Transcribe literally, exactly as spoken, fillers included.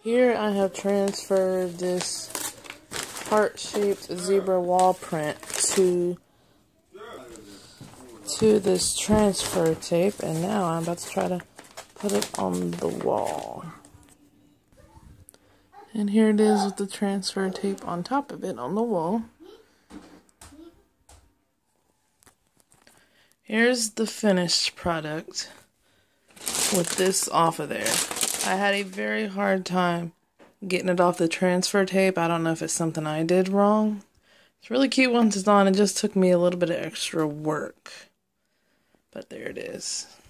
Here I have transferred this heart-shaped zebra wall print to to this transfer tape, and now I'm about to try to put it on the wall. And here it is with the transfer tape on top of it on the wall. Here's the finished product with this off of there. I had a very hard time getting it off the transfer tape. I don't know if it's something I did wrong. It's really cute once it's on. It just took me a little bit of extra work. But there it is.